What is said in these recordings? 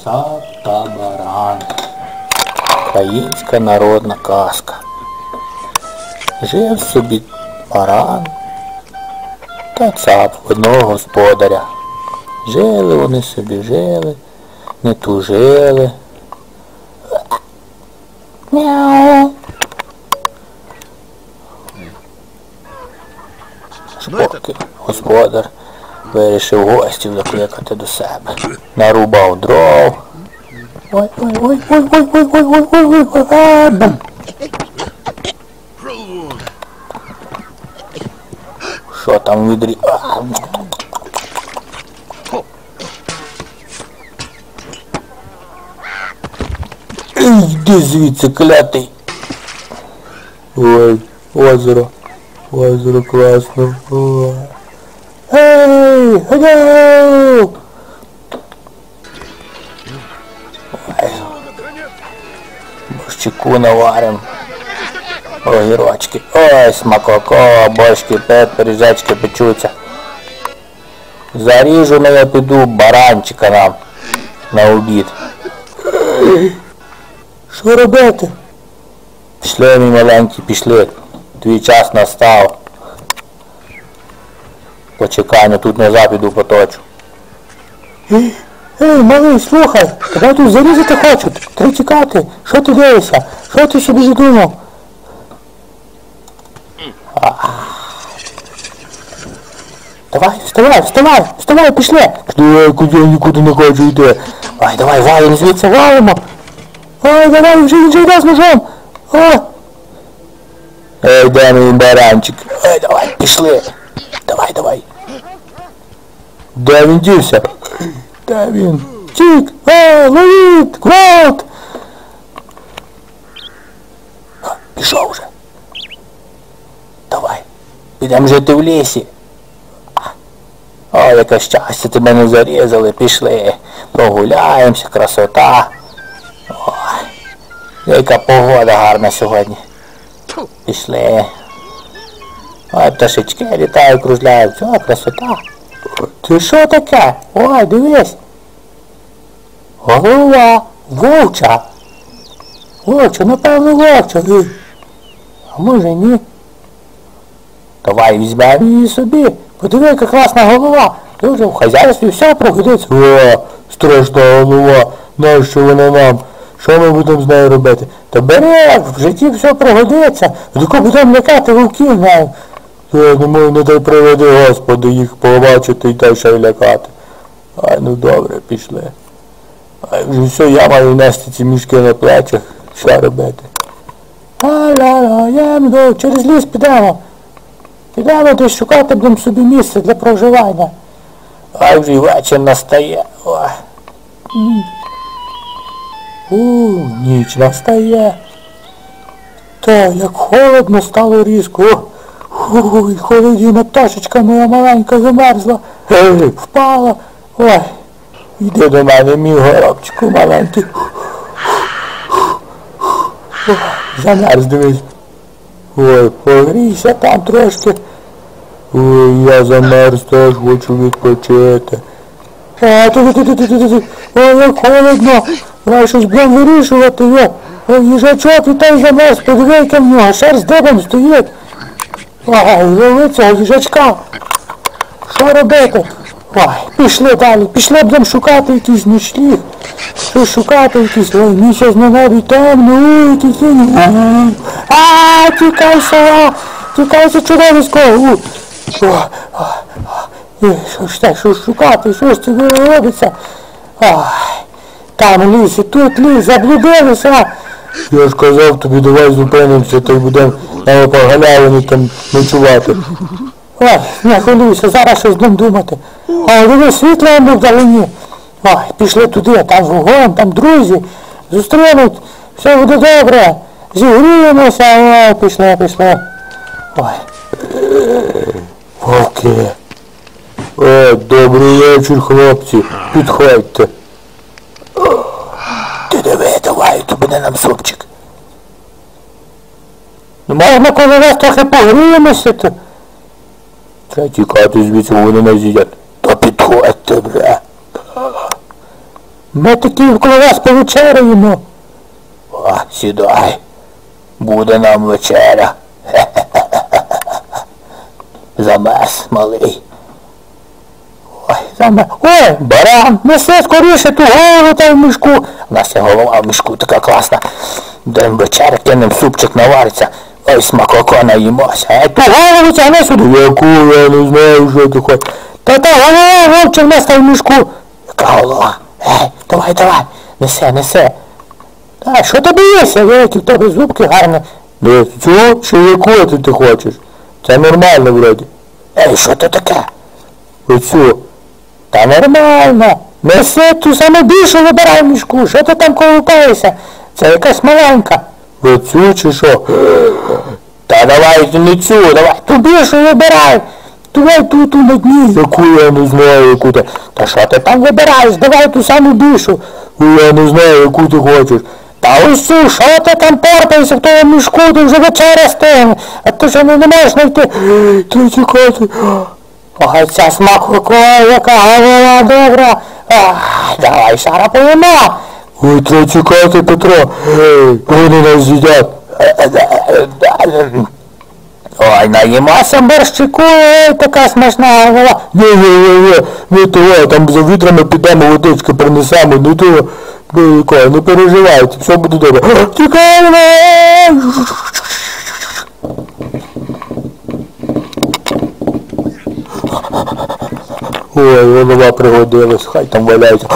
Цап та баран. Українська народна казка. Жив собі баран та цап в одного господаря. Жили вони собі, жили, не тужили. Мяу. Поки господар вирішив гостів закликати до себе. Нарубав дров. Ой. Що там в відрі? Йди звідси, клятий. Ой, озеро. Озеро класно. Ой. Ей, hello! Борщику наварим. Огірочки. Ой, смакоко, борщ кипить, пиріжечки печуться. Заріжу на я піду баранчика нам на обід. Що робити? Пішли, мій маленький, пішли. Твій час настав. Почекай, ну тут назад піду поточу. Ей, малий, слухай, тебе тут зарізати хочуть. Треба тікати. Що ти дивишся? Що ти собі задумав? Давай, вставай, пішли. Куди я нікуди не хочу йти. Ай, давай, валимо звідси, валимо. Ай, давай, вже йде з ножом. Ей, де мій баранчик? Ей, давай, пішли. Давай. Де він дівся? Де він? Тік! Ловіть! Гвалт! Пішов вже. Давай, підемо жити в лісі. О, яке щастя, тебе не зарізали, пішли. Прогуляємося, красота. Ой, яка погода гарна сьогодні. Пішли. Ой, пташечки літають, кружляють. О, красота. Це що таке? Ой, дивись. Голова вовча. Вовча, напевно, вовча. А може ні? Давай візьмемо її собі. Подиви, яка класна голова. Дуже в хазяйстві все пригодиться. О, страшна голова. Нащо вона нам? Що ми будемо з нею робити? Та бери, в житті все пригодиться. Тако будемо лякати вовків нею. Я думаю, не дай приведи, Господи, їх побачити і та ще й лякати. Ай, ну добре, пішли. Ай, вже все, я маю нести ці мішки на плечах. Що робити? Йдемо, через ліс підемо. Підемо десь шукати будемо собі місце для проживання. Ай, вже й вечір настає. Ніч настає. Та, як холодно стало різко. Ой, холодіна пташечка моя маленька замерзла. Впала. Ой, йди до мене, мій горобчику маленький. Ой, замерз, дивись. Ой, погрійся там трошки. Ой, я замерз, теж хочу відпочити. Ой, як холодно. Ой, щось будемо вирішувати. Ой, їжачок і той замерз, подиви, яка в нього, шерсть дибом стоїть. Ой, лови цього їжачка. Що робити? Ой, пішли далі, пішли будемо шукати якийсь ночліг. Щось шукати якийсь, ой, місяць на небі темно, ой, який синій. Тікай, сова, тікайся, чудовисько. Що ж шукати, що ж це робиться? Ой, там ліс, і тут ліс, заблудилися. Я ж казав тобі, давай зупинимося, та й будемо на галявині там ночувати. Ой, не хвилюйся, зараз щось будемо думати. Ой, диви, світло вдалині. Ой, пішли туди, там вогонь, там друзі, зустрінуть, все буде добре. Зігріємося, ой, пішли. Ой. Вовки. Ой, добрий вечір, хлопці, підходьте. Ти диви, давай, то буде нам супчик. Ну можна коли раз трохи погріємося, то... Треба тікати звідси, вони нас з'їдять. Та підходьте, бля. Ми такі коло вас повечеряємо. О, сідай. Буде нам вечеря. Замерз, малий. Ой, замерз. Ой, баран, неси скоріше ту голову та в мішку. У нас є голова в мішку така класна. Дем вечеря, кинем супчик навариться. Ой, смакоко наїмося. Ту голову тягни сюди. Яку, я не знаю, що ти хочеш. Та голова, вовче, в нас там в мішку. Яка голова? Давай, неси. А, що тобі є? Великі, в тебе зубки гарні. Цю чи яку ти хочеш? Це нормально вроді. Що це таке? Оцю. Та нормально. Неси ту саму більшу вибирай в мішку. Що ти там колупаєшся? Це якась маленька. Оцю чи що? Та давай не цю, давай ту більшу вибирай. Давай ту на дні. Яку я не знаю, яку ти. Та що ти там вибираєш? Давай ту саму більшу. Я не знаю, яку ти хочеш. Та ось цю, що ти там порпаєшся в тому мішку, ти вже вечеря стигне. А ти що не можеш знайти? Ти чекати. Ой, ця смакока, яка голова добра. Давай, Сара, поїмо. Ой, треба чекати, Петро. Вони нас з'їдять. Ой, наїмося борщику, така смачна голова. Не того, там за вітрами підемо водички принесемо, не того. Не переживайте, все буде добре. Тікаємо! Ой, голова пригодилась, хай там валяється.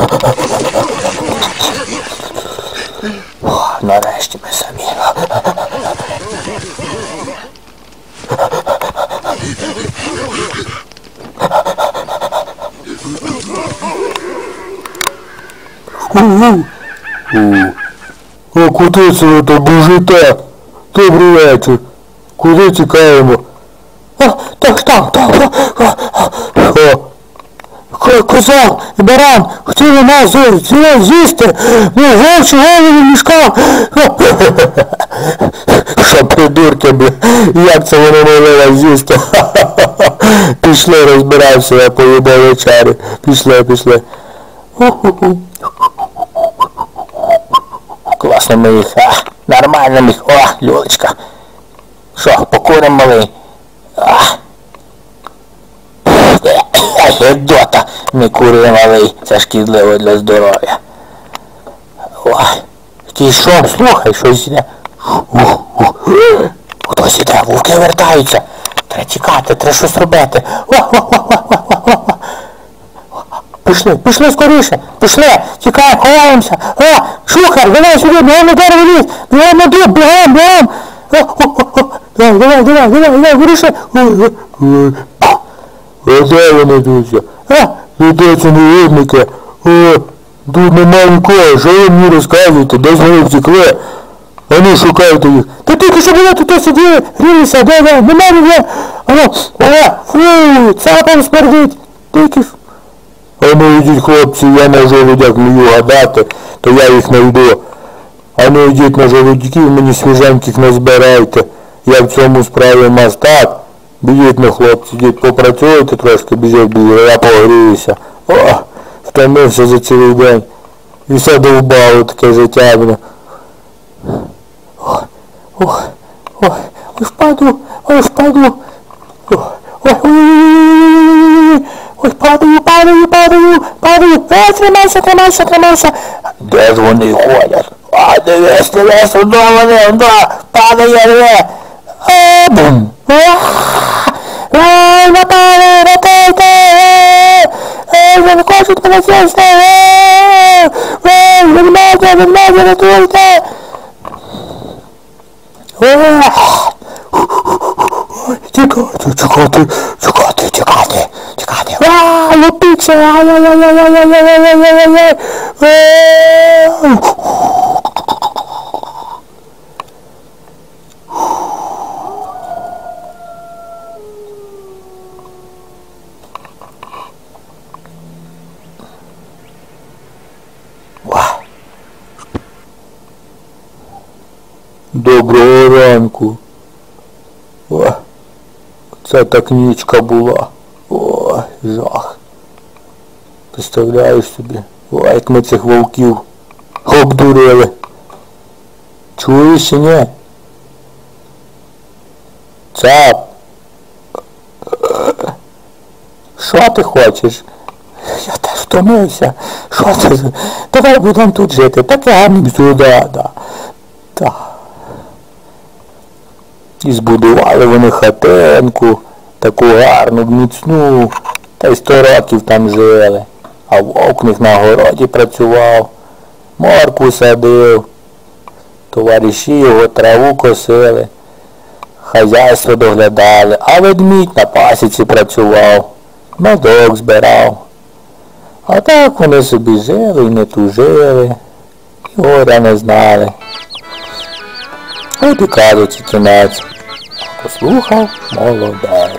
Нарешті ми самі. О, куди це ви так біжите? Добрий вечір. Куди тікаємо? Козак і баран хотіли нас з'їсти. Вовчі голову мішкав. Що придурки, бля, як це вони могли вас з'їсти? Пішли, розбирався, я поїбав вечері. Пішли. Класно ми їх, нормально ми їх, Люлечка. Що, покурим, малий? Гедота, не кури, малий, це шкідливо для здоров'я. Ти що, слухай, щось іде. Хтось іде, вовки вертаються. Треба тікати, треба щось робити. Пішли скоріше, тікаємо, ховаємося. Шухар, давай сюди, бігом на дерево лізь, бігом на дуб, бігом. Давай, виріши. Де вони тут? Де ці негідники? Тут немає нікого, що ви мені розказуєте, десь вони втекли. Вони шукайте їх. Та тільки що було тут сиділи, грілися, нема ніде. Фу, цапом смердить. Тільки. Ну йдіть, хлопці, я на жолудях вмію гадати, то я їх знайду. Ну йдіть на жолудьків, мені свіженьких не збирайте. Я в цьому справі мастак. Біжіть на хлопці, йдіть, попрацюйте трошки, біжіть, я погріюся. Втомився за цілий день. І все довбало таке життя, бля. Впаду. Тримайся. Де ж вони ходять? Дивись, вдома вони, падає. Бум. Напали, рятуйте! Вони хочуть мене з'їсти! Ведмедя, рятуйте! Тікати! Лупіться! Доброго ранку. Це так нічка була. Жах. Представляєш собі? Ой, як ми цих вовків обдурили. Чуєш чи ні? Цап. Що ти хочеш? Я теж втомився. Що це? Давай будемо тут жити. Потягнемо сюди, да. Так. І збудували вони хатинку, таку гарну, міцну, та й 100 років там жили. А вовк в них на городі працював, моркву садив, товариші його траву косили, хазяйство доглядали, а ведмідь на пасіці працював, медок збирав. А так вони собі жили і не тужили, і горя не знали. От і казочці кінець. Послухав, молодець.